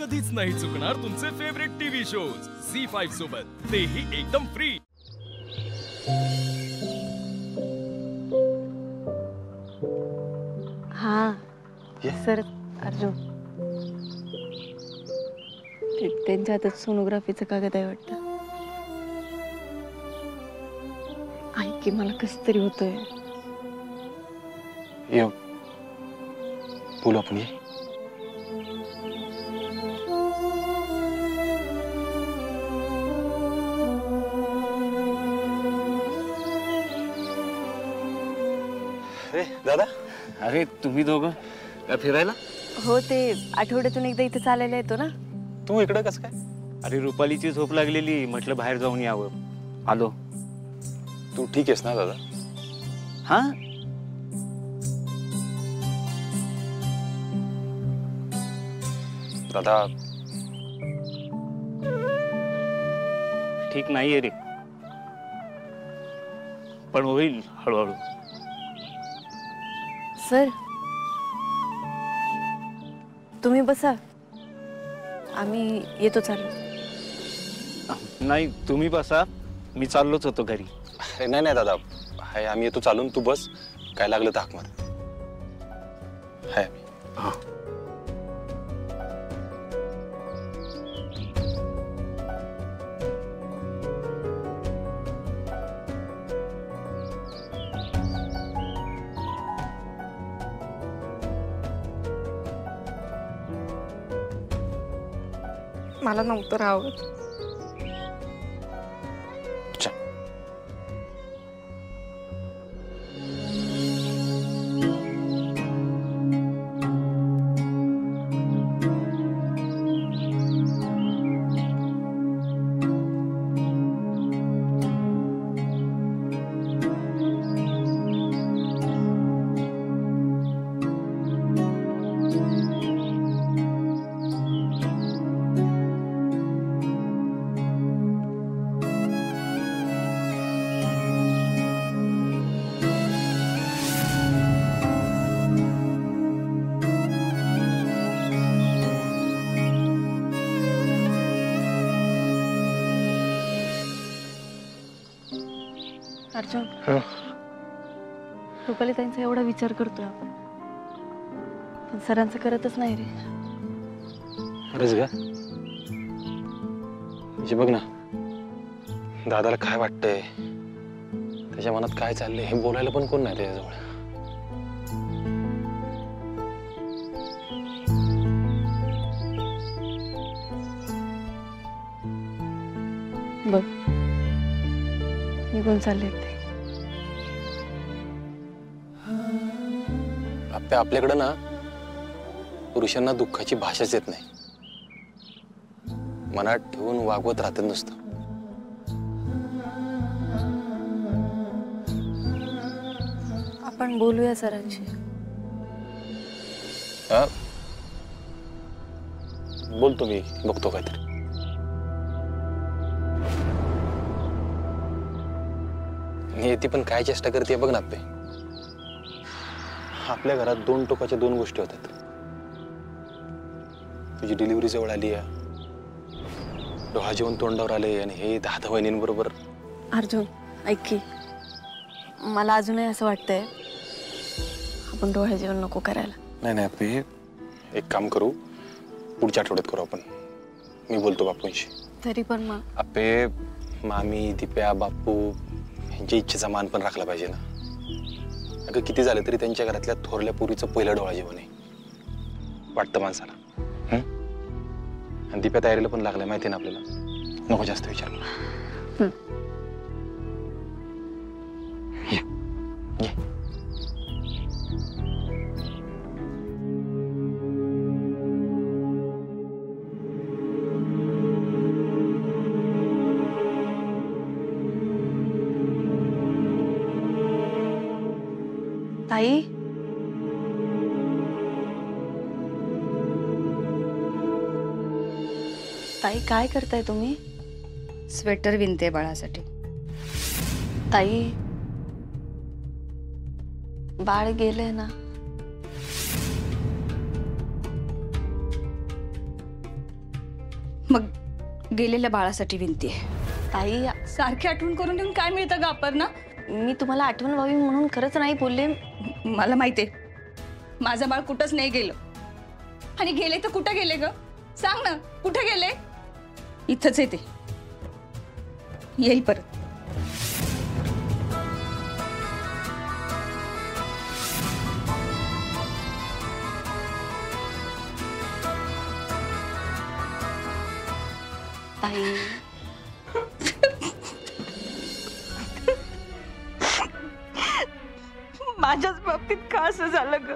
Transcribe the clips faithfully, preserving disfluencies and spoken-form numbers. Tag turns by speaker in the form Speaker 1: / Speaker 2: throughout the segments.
Speaker 1: कधीच नाही चुकणार तुमचे favourite TV shows Zee five सोबत, तेही एकदम फ्री।
Speaker 2: हाँ सर अर्जुन, त्यांच्या हातात सोनोग्राफीचं कागद आहे वाटतं। ऐक की मला कसं तरी होतंय।
Speaker 3: ये बोलो आपण ये। अरे दादा,
Speaker 4: अरे तुम्ही दोघं फिरायला?
Speaker 2: हो, ते आठवड्यातून एकदा इथे चालायला येतो ना।
Speaker 3: तू इकडे कसं काय?
Speaker 4: अरे रुपालीची झोप लागलेली, म्हटलं बाहेर जाऊन यावं, आलो।
Speaker 3: तू ठीक आहेस ना दादा?
Speaker 4: हाँ
Speaker 3: दादा
Speaker 4: ठीक नाहीये रे, पण होईल हळूहळू।
Speaker 2: सर तुम्ही बसा, आम्ही येतो चालू।
Speaker 4: नाही तुम्ही बसा, मी चाललोच होतो घरी।
Speaker 3: अरे नाही नाही दादा, हाय आम्ही येतो चालून, तू बस, काय लागलं तर हाक मार। हाय आम्ही।
Speaker 4: हाँ
Speaker 2: मला नव्हतं राहावं। अर्जुन, रुपाली ताईंचा एवढा विचार करतोय आपण, पण सरांचं करतच नाही रे।
Speaker 3: खरंच का? म्हणजे बघ ना, दादाला काय वाटतंय, त्याच्या मनात काय चाललंय हे बोलायला पण कोण नाही त्याच्याजवळ।
Speaker 2: बघ निघून चालले ते।
Speaker 3: आपल्या आपल्याकडे ना पुरुषांना दुःखाची भाषाच येत नाही, मनात ठेवून वागवत राहतात नुसतं।
Speaker 2: आपण बोलूया सरांशी।
Speaker 3: हा बोलतो मी, बघतो काहीतरी। ती पण काय चेष्टा करते बघ ना आपे। आपल्या घरात दोन टोकाच्या दोन गोष्टी होतात, तुझी डिलिव्हरी जवळ आली आहे, डोहा जेवण तोंडावर आले, आणि हे दहा दहा वहिनींबरोबर।
Speaker 2: अर्जुन ऐक की, मला अजूनही असं वाटतंय आपण डोळे जेवण नको करायला।
Speaker 3: नाही नाही आपे, एक काम करू, पुढच्या आठवड्यात करू आपण। मी बोलतो बापूंशी।
Speaker 2: तरी पण मग
Speaker 3: आपे, मामी, दिप्या, बापू यांच्या इच्छेचा मान पण राखला पाहिजे ना। अगं किती झालं तरी त्यांच्या घरातल्या थोरल्या पुरीचं पहिलं डोळा जेवण आहे, वाटतं माणसाला। आणि दिप्या तयारीला पण लागलाय, माहिती ना आपल्याला, नको जास्त विचार करू।
Speaker 2: ताई, ताई काय करताय तुम्ही?
Speaker 5: स्वेटर विणते बाळासाठी।
Speaker 2: ताई बाळ गेले ना?
Speaker 5: मग गेलेल्या बाळासाठी विनती आहे.
Speaker 2: ताई,
Speaker 5: सारखी आठवण करून देऊन काय मिळतं ग अपर्णा?
Speaker 2: मी तुम्हाला आठवण व्हावी म्हणून खरंच नाही बोलले.
Speaker 5: मला माहितीये माझं बाळ कुठंच नाही गेलं. आणि गेले तर कुठं गेले ग? सांग ना, कुठे गेले? इथंच आहे ते, येईल परत.
Speaker 2: ताई,
Speaker 5: माझ्याच बाबतीत का असं झालं ग?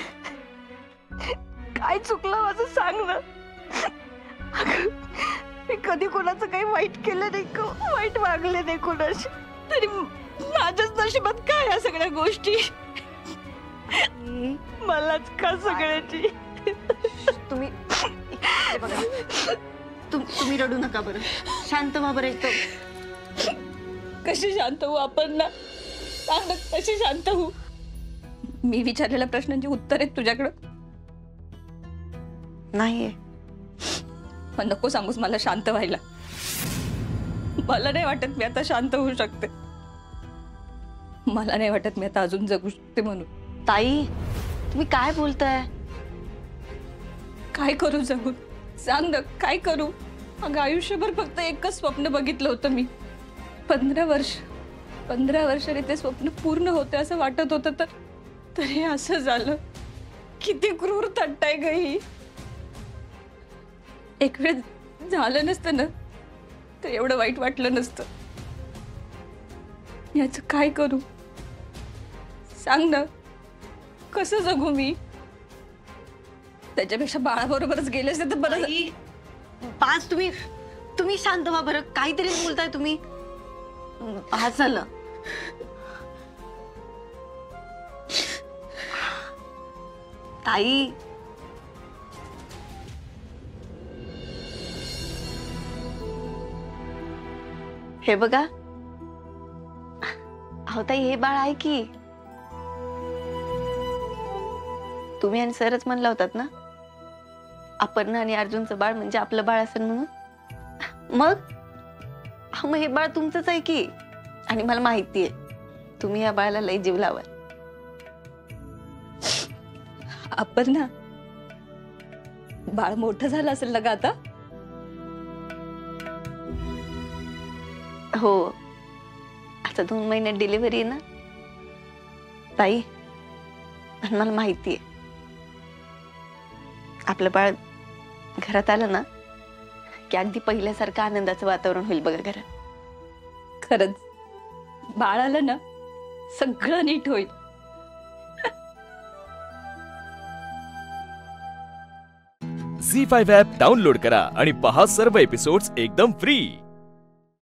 Speaker 5: काय चुकलं माझं सांग ना. अगं, मी कधी कोणाचं काही वाईट केलं नाही ग, वाईट वागले नाही कोणाशी. तरी माझ्याच नशिबात काय या सगळ्या गोष्टी? मलाच का सगळ्याची?
Speaker 2: तुम्ही हे बघा, तुम तुम्ही रडू नका बरं. शांत व्हा बरं एकदम.
Speaker 5: कशी शांत होऊ आपण ना? सांग ना, कशी शांत होऊ? मी विचारलेल्या प्रश्नांची उत्तर आहेत तुझ्याकडं?
Speaker 2: नाहीये.
Speaker 5: मग नको सांगूस मला शांत व्हायला. मला नाही वाटत मी आता शांत होऊ शकते. मला नाही वाटत मी आता अजून जगू शकते म्हणून.
Speaker 2: ताई, तुम्ही काय बोलताय?
Speaker 5: काय करू जगून? सांग ना, काय करू? अगं, आयुष्यभर फक्त एकच स्वप्न बघितलं होतं मी. पंधरा वर्ष पंधरा वर्षाने ते स्वप्न पूर्ण होते असं वाटत होतं, तर तर हे असं झालं. किती क्रूर थट्टा आहे ग ही. एक वेळ झालं नसतं ना तर एवढं वाईट वाटलं नसतं. याचं काय करू? सांग ना, कसं जगू मी? त्याच्यापेक्षा बाळाबरोबरच गेले असते तर बरं.
Speaker 2: पाच तुम्ही तुम्ही शांत व्हा बरं. काहीतरी बोलताय तुम्ही. आज झालं. ताई, हे बघा. अहो ताई, हे बाळ आहे की. तुम्ही आणि सरच म्हणला होतात ना, अपर्णा आणि अर्जुनचं बाळ म्हणजे आपलं बाळ असेल म्हणून. मग अहो, मग हे बाळ तुमचंच आहे की. आणि मला माहितीये तुम्ही या बाळाला लई जीव लावाल.
Speaker 5: अपर्णा, बाळ मोठं झालं असेल ना ग आता?
Speaker 2: हो, आता दोन महिन्यात डिलिव्हरी आहे ना ताई. आणि मला माहितीये आपलं बाळ घरात आलं ना की अगदी पहिल्यासारखं आनंदाचं वातावरण होईल बघा घरात.
Speaker 5: खरंच बाळ आलं ना सगळं नीट होईल.
Speaker 1: झी फाईव्ह ॲप डाउनलोड करा आणि पहा सर्व एपिसोड्स एकदम फ्री.